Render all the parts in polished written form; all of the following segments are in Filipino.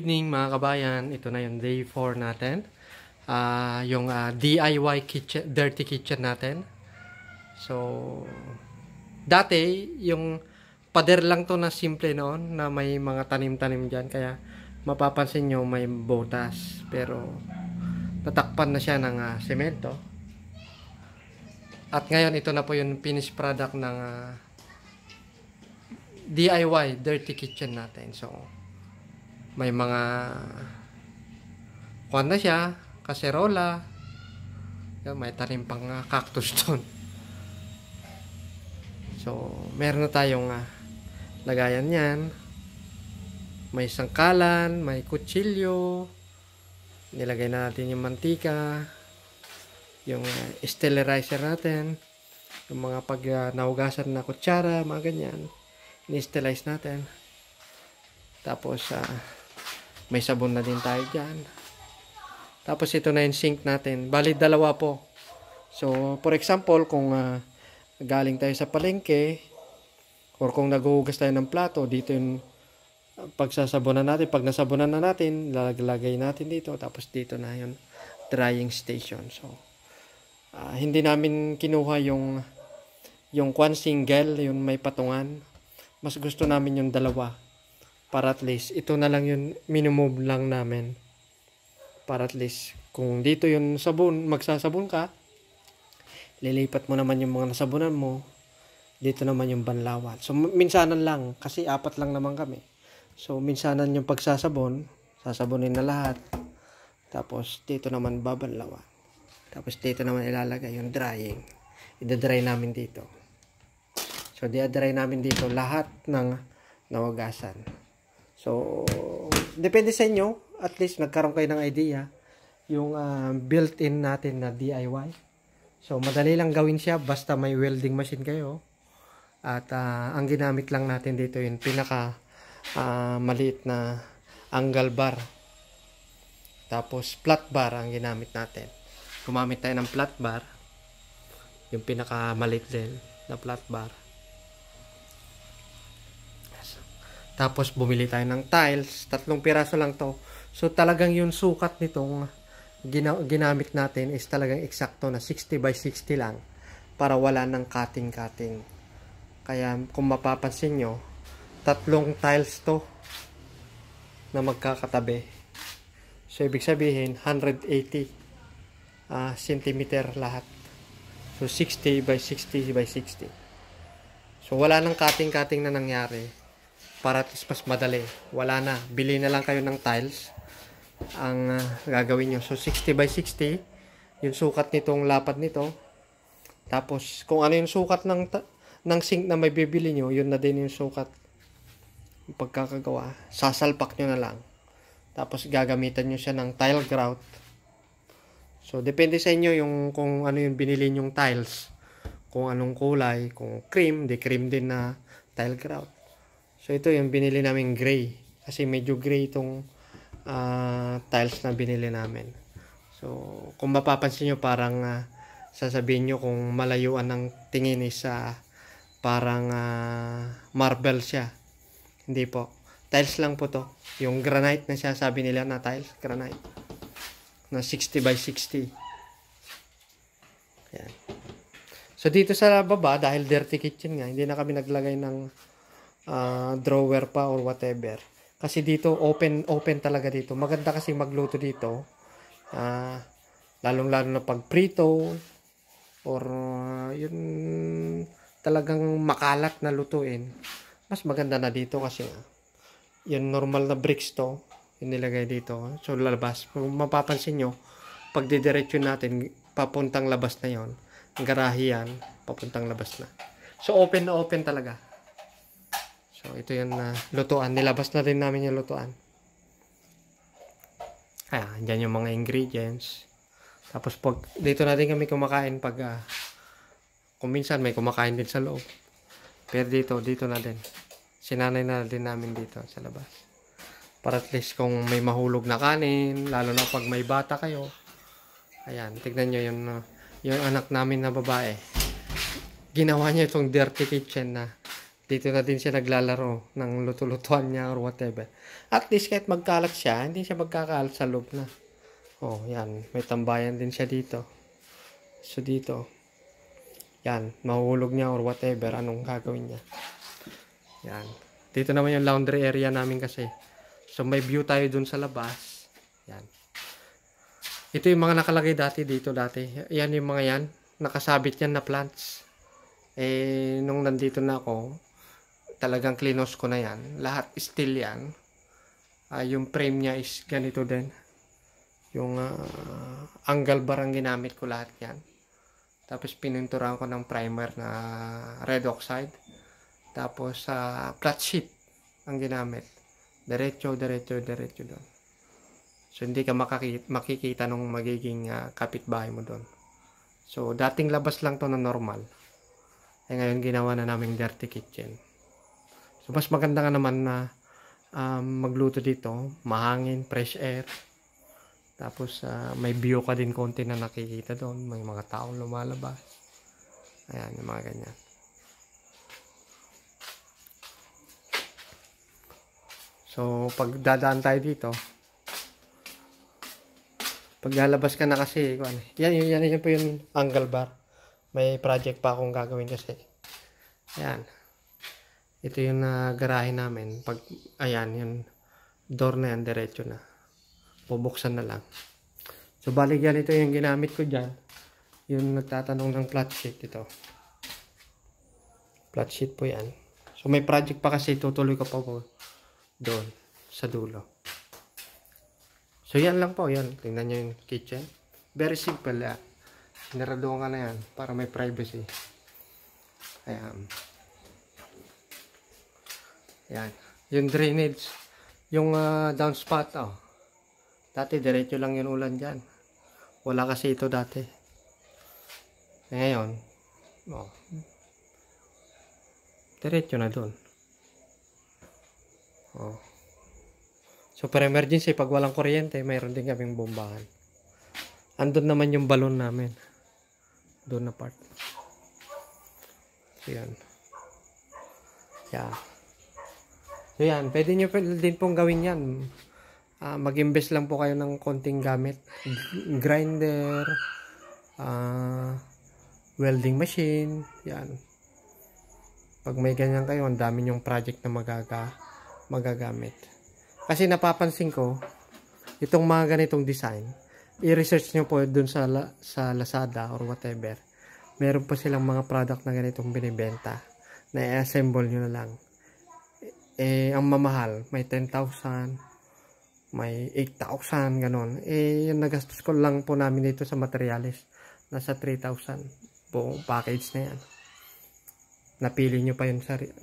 evening mga kabayan, ito na yung day 4 natin. Yung DIY kitchen, dirty kitchen natin. So, dati yung pader lang to na simple noon na may mga tanim-tanim dyan. Kaya mapapansin nyo may botas. Pero natakpan na siya ng semento. At ngayon ito na po yung finished product ng DIY dirty kitchen natin. So, may mga kuwan na siya, kaserola. Yan, may tanim pang cactus doon. So, meron na tayong lagayan yan. May sangkalan, may kutsilyo. Nilagay na natin yung mantika. Yung sterilizer natin. Yung mga pag naugasan na kutsara, mga ganyan. Ni-sterilize natin. Tapos, may sabon na din tayo dyan. Tapos ito na yung sink natin. Bali, dalawa po. So, for example, kung galing tayo sa palengke, or kung naghuhugas tayo ng plato, dito yung pagsasabunan natin. Pag nasabunan na natin, lalagay natin dito. Tapos dito na yung drying station. So, hindi namin kinuha yung single, yung may patungan. Mas gusto namin yung dalawa. Para at least, ito na lang yung minimove lang namin. Para at least, kung dito yung sabon, magsasabon ka, lilipat mo naman yung mga nasabunan mo, dito naman yung banlawan. So, minsanan lang, kasi 4 lang naman kami. So, minsanan yung pagsasabon, sasabunin na lahat. Tapos, dito naman babanlawan. Tapos, dito naman ilalagay yung drying. Ida-dry namin dito. So, di-dry namin dito lahat ng nawagasan. So, depende sa inyo. At least, nagkaroon kayo ng idea. Yung built-in natin na DIY. So, madali lang gawin siya. Basta may welding machine kayo. At ang ginamit lang natin dito yung pinaka maliit na angle bar. Tapos, flat bar ang ginamit natin. Gumamit tayo ng flat bar. Yung pinaka maliit din na flat bar. Tapos bumili tayo ng tiles, 3 piraso lang to. So talagang yung sukat nitong ginamit natin is talagang eksakto na 60 by 60 lang para wala ng cutting-cutting. Kaya kung mapapansin nyo, 3 tiles to na magkakatabi. So ibig sabihin 180 centimeter lahat. So 60 by 60 by 60. So wala ng cutting-cutting na nangyari. Para at least mas madali. Wala na. Bili na lang kayo ng tiles. Ang gagawin nyo. So, 60 by 60. Yung sukat nitong lapad nito. Tapos, kung ano yung sukat ng sink na may bibili nyo, yun na din yung sukat. Yung pagkakagawa. Sasalpak nyo na lang. Tapos, gagamitan nyo siya ng tile grout. So, depende sa inyo yung kung ano yung binili nyong tiles. Kung anong kulay. Kung cream, di cream din na tile grout. So, ito yung binili namin gray. Kasi medyo gray itong tiles na binili namin. So, kung mapapansin nyo, parang sasabihin nyo kung malayuan ng tingin is parang marble siya. Hindi po. Tiles lang po to. Yung granite na siya, sabi nila na tiles, granite. Na 60 by 60. Ayan. So, dito sa baba, dahil dirty kitchen nga, hindi na kami naglagay ng drawer pa or whatever. Kasi dito, open talaga dito. Maganda kasi magluto dito. Lalong-lalo na pag prito or yun talagang makalat na lutuin. Mas maganda na dito kasi yung normal na bricks to, yung nilagay dito. So, lalabas. Kung mapapansin nyo, pag didiretso natin, papuntang labas na yon. Ang garahe yan, papuntang labas na. So, open na open talaga. So, ito yung lutuan. Nilabas na rin namin yung lutuan. Dyan yung mga ingredients. Tapos, dito na din kami kumakain pag kung minsan may kumakain din sa loob. Pero dito na din. Sinanay na din namin dito sa labas. Para at least kung may mahulog na kanin, lalo na pag may bata kayo. Ayan, tignan nyo yung anak namin na babae. Ginawa niya itong dirty kitchen na Dito na din siya naglalaro ng luto-lutuan niya or whatever. At least kahit magkalat siya, hindi siya magkakalat sa loob na. Oh, yan. May tambayan din siya dito. So, dito. Yan. Mahuhulog niya or whatever. Anong gagawin niya. Yan. Dito naman yung laundry area namin kasi. So, may view tayo dun sa labas. Yan. Ito yung mga nakalagay dito dati. Yan yung mga yan. Nakasabit yan na plants. Nung nandito na ako, talagang klinos ko na yan. Lahat steel yan. Yung frame niya is ganito din. Yung angle bar ang ginamit ko lahat yan. Tapos pininturahan ko ng primer na red oxide. Tapos flat sheet ang ginamit. Diretso doon. So hindi ka makikita nung magiging kapitbahay mo doon. So dating labas lang to na normal. Ngayon ginawa na namin dirty kitchen. So, mas maganda nga naman na magluto dito. Mahangin, fresh air. Tapos, may view ka din konti na nakikita doon. May mga taong lumalabas. Ayan, yung mga ganyan. So, pag dadaan tayo dito, pag lalabas ka na kasi, yan po yung angle bar. May project pa akong gagawin kasi. Ayan. Ito yung garahe namin. Ayan, yung door na yan, diretso na. Bubuksan na lang. So, balik yan, ito yung ginamit ko dyan. Yung nagtatanong ng flat sheet, ito. Flat sheet po yan. So, may project pa kasi, tutuloy ko pa po doon, sa dulo. So, yan lang po, yan. Tingnan nyo yung kitchen. Very simple, yan. Sinaraduhan ka na yan, para may privacy. Ayan. Yan. Yung drainage. Yung downspout. Dati diretso lang yung ulan dyan. Wala kasi ito dati. Ngayon. Diretso na dun. So per emergency, pag walang kuryente, mayroon din kaming bombahan. Andun naman yung balon namin. Doon na part. So yan. Yeah. So yan, pwede nyo din pong gawin yan. Mag-invest lang po kayo ng konting gamit. Grinder, welding machine, yan. Pag may ganyan kayo, ang dami nyong project na magagamit. Kasi napapansin ko, itong mga ganitong design, i-research nyo po dun sa Lazada or whatever. Meron pa silang mga product na ganitong binibenta na i-assemble nyo na lang. Ang mamahal, may 10,000, may 8,000, ganon. Yung nagastos ko lang po namin dito sa materials, nasa 3,000 buong package na yan. Napili nyo pa yung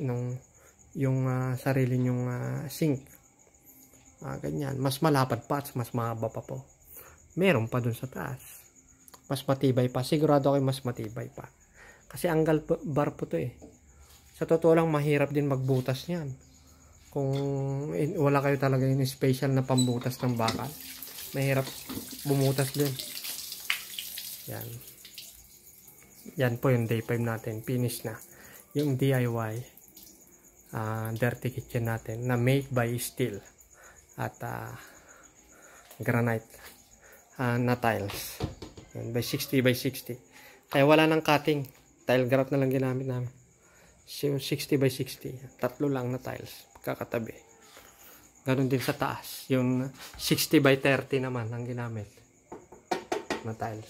sarili nyong sink. Ganyan. Mas malapad pa at mas mahaba pa po. Meron pa dun sa taas. Mas matibay pa. Sigurado ako mas matibay pa. Kasi angle bar po to eh. Sa totoo lang, mahirap din magbutas niyan. Kung wala kayo talaga yung special na pambutas ng bakal, mahirap bumutas din. Yan. Yan po yung day 5 natin. Finish na. Yung DIY dirty kitchen natin na made by steel at granite na tiles. Yan, by 60 by 60. Kaya wala nang cutting. Tile grout na lang ginamit namin. So, 60 by 60. Tatlo lang na tiles. Kakatabi. Ganon din sa taas. Yung 60 by 30 naman ang ginamit na tiles.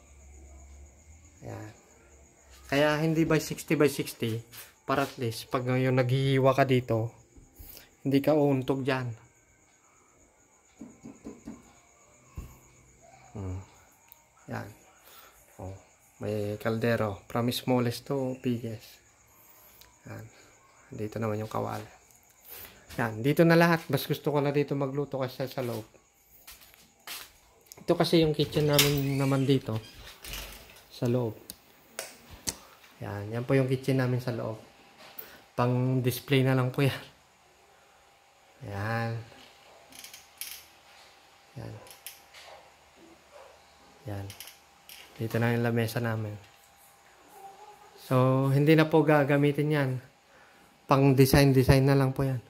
Ayan. Kaya hindi by 60 by 60 para at least pag yung naghihiwa ka dito, hindi ka uuntog dyan. Yan. May kaldero. From smallest to biggest. Yan. Dito naman yung kawali. Yan, dito na lahat. Mas gusto ko na dito magluto kasi sa loob. Ito kasi yung kitchen namin naman dito. Sa loob. Yan, yan po yung kitchen namin sa loob. Pang display na lang po yan. Yan. Yan. Yan. Dito na yung lamesa namin. So, hindi na po gagamitin yan. Pang design na lang po yan.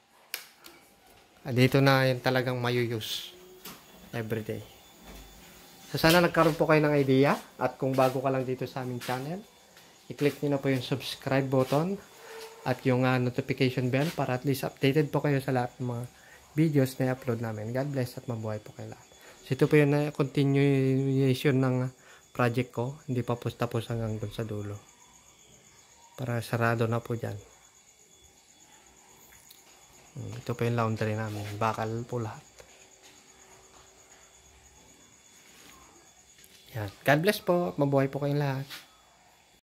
Dito na yan talagang use everyday. So sana nagkaroon po kayo ng idea. At kung bago ka lang dito sa aming channel, i-click nyo na po yung subscribe button at yung notification bell para at least updated po kayo sa lahat ng mga videos na i-upload namin. God bless at mabuhay po kayo lahat. So ito po yung continuation ng project ko. Hindi pa po tapos hanggang dun sa dulo. Para sarado na po dyan. Ito po yung laundry namin. Bakal po lahat. Yan. God bless po. Mabuhay po kayong lahat.